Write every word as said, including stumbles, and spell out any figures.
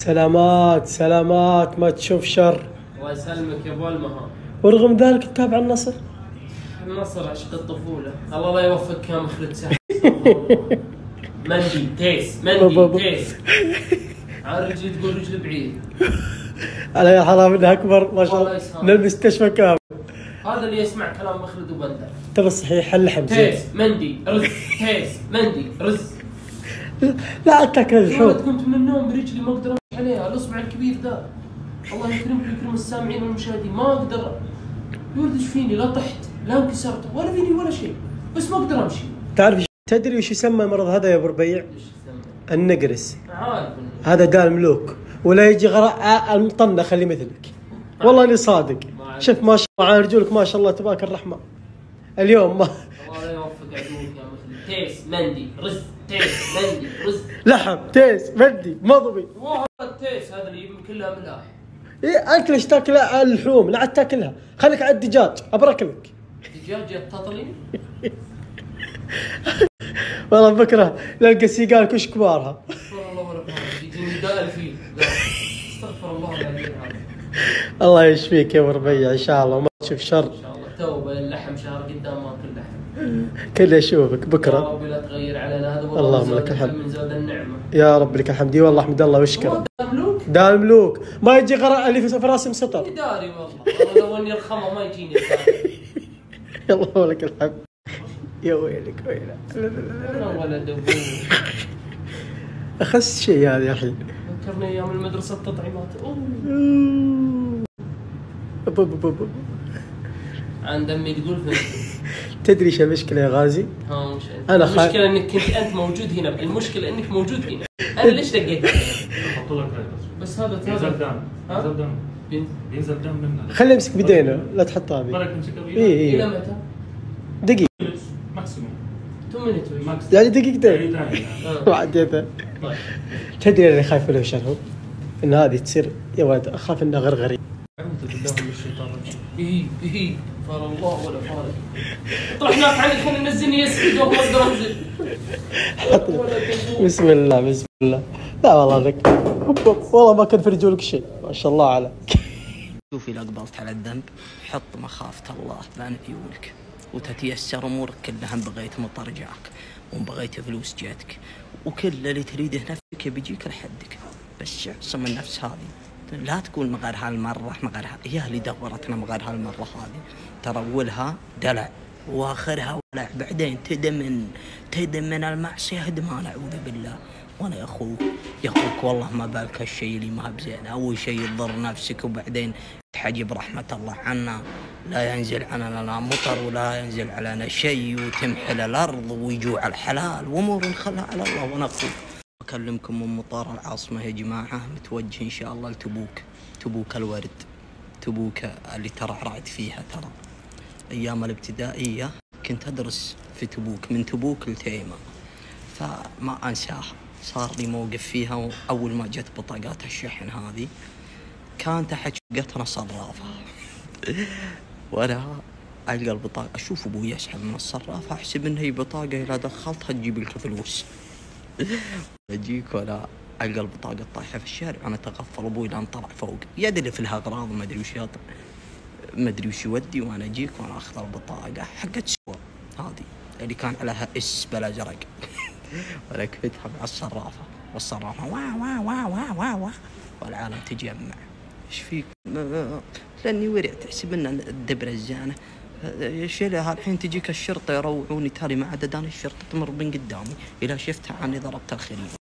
سلامات سلامات، ما تشوف شر. الله يسلمك يا ابو المها. ورغم ذلك تتابع النصر؟ النصر عشق الطفوله، الله لا يوفقك يا مخلد سحر. مندي تيس مندي تيس على رجلي تقول رجل بعيد. على الحرام انها اكبر ما شاء الله من المستشفى كامل. هذا اللي يسمع كلام مخلد وبندر. ترى صحيح حل حمزه. تيس مندي رز تيس مندي رز. لا تاكل اللحوم. قمت من النوم برجلي ما اقدر امشي عليها، الاصبع الكبير ذا. الله يكرمك ويكرم السامعين والمشاهدين، ما اقدر. يولد ايش فيني؟ لا طحت لا انكسرت ولا فيني ولا شيء، بس ما اقدر امشي. تعرف تدري وش يسمى المرض هذا يا ابو ربيع؟ ايش يسمى؟ النقرس. عارف هذا دال ملوك، ولا يجي غراء المطنه خلي مثلك. والله اني صادق. شوف ما شاء الله على رجولك ما شاء الله تبارك الرحمن. اليوم ما الله لا يوفق عدوك يا مخلد. تيس مندي رز تيس مندي رز. لحم تيس مندي مضبي. هذا التيس هذا اللي كلها ملاح. إيه أنت ليش تاكل اللحوم؟ لا عاد تاكلها، خليك على الدجاج أبركلك. دجاج يتطلي؟ والله بكره نلقى سيقال كش كبارها. استغفر الله ولا فارق، يجيني داء الفيل. استغفر الله العظيم. الله يشفيك يا ابو ربيع ان شاء الله وما تشوف شر. ان شاء الله توبه، اللحم شهر قدام ما اكل لحم. كله اشوفك بكره. يا ربي لا تغير علينا هذا، اللهم لك الحمد. من زود النعمه. يا رب لك الحمد. اي والله احمد الله واشكره. دال ملوك؟ دال ملوك ما يجي غراء اللي في راسي مسطر. داري والله، لو اني الخمر ما يجيني. اللهم لك الحمد. يا ويلك ويلك. انا ولد ابوي. اخس شيء هذا الحين. ذكرني ايام المدرسه التطعيمات. أبو أبو أبو. عند امي تقول فهمت. تدري ايش المشكله يا غازي؟ ها وش انا المشكله؟ خ... انك كنت انت موجود هنا، المشكله انك موجود هنا. انا ليش دقيت؟ احط لك بس هذا بينزل دم. بينزل دم. بينزل دم منه. خليه يمسك بيدينه لا تحطها بي. بالك تمسكها بيدك. اي اي الى متى؟ دقيقه ماكسيموم ثمانية مينت ماكسيموم يعني دقيقتين. آه. وعديتها. طيب تدري اللي خايف له شنو؟ ان هذه تصير يا ولد اخاف انها غرغري. اعوذ بالله من الشيطان الرجيم. اي اي فار الله ولا فارق. طرحناك عنك خلينا ننزلني يسكت وما اقدر انزل. بسم الله بسم الله. لا والله لك والله ما كان في رجولك شيء ما شاء الله عليك. شوف إذا أقبلت على الذنب حط مخافة الله بين عيونك وتتيسر أمورك كلها. إن بغيت مطر جاك وإن بغيت فلوس جاتك وكل اللي تريده نفسك بيجيك لحدك. بس اعصم النفس هذه، لا تقول مغير هالمرة مغير هي اللي دورتنا مغير هالمرة هذه. ترى أولها دلع وآخرها ولع، بعدين تدمن تدمن المعصية هدمان أعوذ بالله. وانا يا اخوك يا اخوك والله ما بالك هالشيء اللي ما بزين. اول شيء تضر نفسك وبعدين تحجب رحمه الله عنا. لا ينزل علينا لا مطر ولا ينزل علينا شيء، وتمحل الارض ويجوع الحلال وامور نخلها على الله. وانا اخوك اكلمكم من مطار العاصمه يا جماعه، متوجه ان شاء الله لتبوك. تبوك الورد، تبوك اللي ترعرعت فيها. ترى ايام الابتدائيه كنت ادرس في تبوك، من تبوك لتيمه، فما انساها. صار لي موقف فيها، وأول ما جت بطاقات الشحن هذه كان تحت شقتنا صرافة. وأنا ألقى البطاقة أشوف أبوي يسحب من الصرافة، أحسب إن هي بطاقة إذا دخلتها تجيب لك فلوس. أجيك ولا ألقى البطاقة طايحة في الشارع. أنا تغفل أبوي لأن طلع فوق يدري في الأغراض ما أدري وش يطلع ما أدري وش يودي. وأنا أجيك وأنا أخذ البطاقة حقت سوا هذه اللي كان عليها اس بالأزرق. ولا كفتها مع الصرافة والصرافة وا وا وا وا وا وا والعالم تجمع. ايش فيك؟ لاني ورع تحسب ان الدبرة الزانة شيلها. الحين تجيك الشرطة يروعوني، تالي ما عاد داني الشرطة تمر من قدامي. إذا شفتها عني ضربت الخريف.